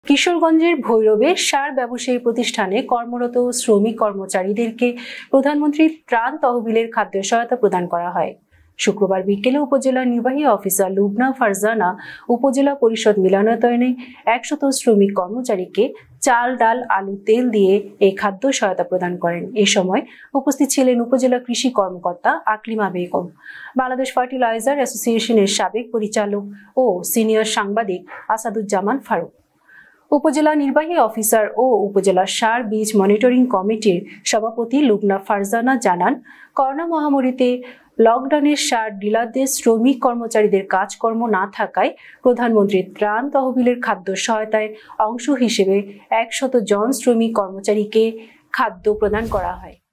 কিশোরগঞ্জের ভৈরবে সার ব্যবসায়ী প্রতিষ্ঠানে কর্মরত শ্রমিক কর্মচারীদেরকে প্রধানমন্ত্রী ত্রাণ তহবিলের খাদ্য সহায়তা প্রদান করা হয়। শুক্রবার বিকেলে উপজেলা নির্বাহী অফিসার লুবনা ফারজানা উপজেলা পরিষদ মিলনায়তনে 100 শ্রমিক কর্মচারীকে চাল, ডাল, আলু, তেল দিয়ে এই খাদ্য সহায়তা প্রদান করেন। এ সময় উপস্থিত ছিলেন উপজেলা কৃষি কর্মকর্তা আকলিমা বেগম, বাংলাদেশ ফার্টিলাইজার অ্যাসোসিয়েশনের সাবেক পরিচালক ও সিনিয়র সাংবাদিক আসাদুজ্জামান ফারুক। উপজেলা নির্বাহী অফিসার ও উপজেলা সার বীজ মনিটরিং কমিটির সভাপতি লুবনা ফারজানা জানান, করোনা মহামারীতে লকডাউনের সার ডিলারদের শ্রমিক কর্মচারীদের কাজকর্ম না থাকায় প্রধানমন্ত্রীর ত্রাণ তহবিলের খাদ্য সহায়তায় অংশ হিসেবে 100 জন শ্রমিক কর্মচারীকে খাদ্য প্রদান করা হয়।